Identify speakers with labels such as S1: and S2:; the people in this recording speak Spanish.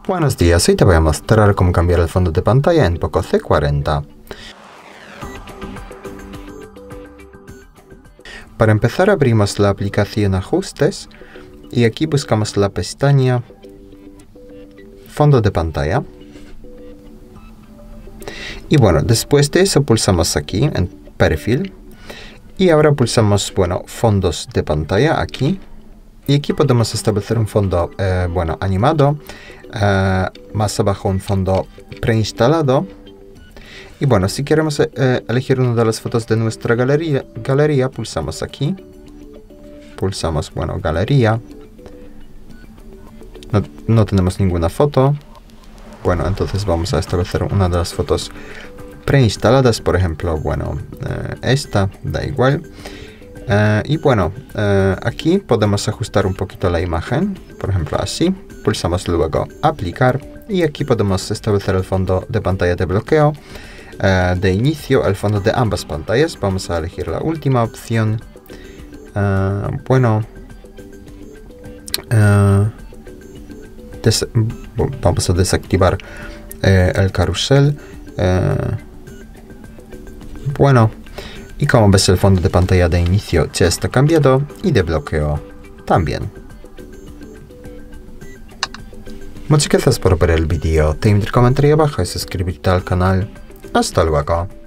S1: Buenos días, hoy te voy a mostrar cómo cambiar el fondo de pantalla en Poco C40. Para empezar abrimos la aplicación Ajustes y aquí buscamos la pestaña Fondo de pantalla. Y bueno, después de eso pulsamos aquí en Perfil y ahora pulsamos, Fondos de pantalla aquí. Y aquí podemos establecer un fondo, animado, más abajo un fondo preinstalado. Y bueno, si queremos elegir una de las fotos de nuestra galería, pulsamos aquí. Pulsamos, galería. No tenemos ninguna foto. Bueno, entonces vamos a establecer una de las fotos preinstaladas, por ejemplo, esta, da igual. Y bueno, aquí podemos ajustar un poquito la imagen, por ejemplo así. Pulsamos luego aplicar y aquí podemos establecer el fondo de pantalla de bloqueo, de inicio, el fondo de ambas pantallas. Vamos a elegir la última opción. Vamos a desactivar el carrusel. Y como ves, el fondo de pantalla de inicio ya está cambiado y de bloqueo también. Muchas gracias por ver el vídeo. Te invito a comentar abajo y suscribirte al canal. Hasta luego.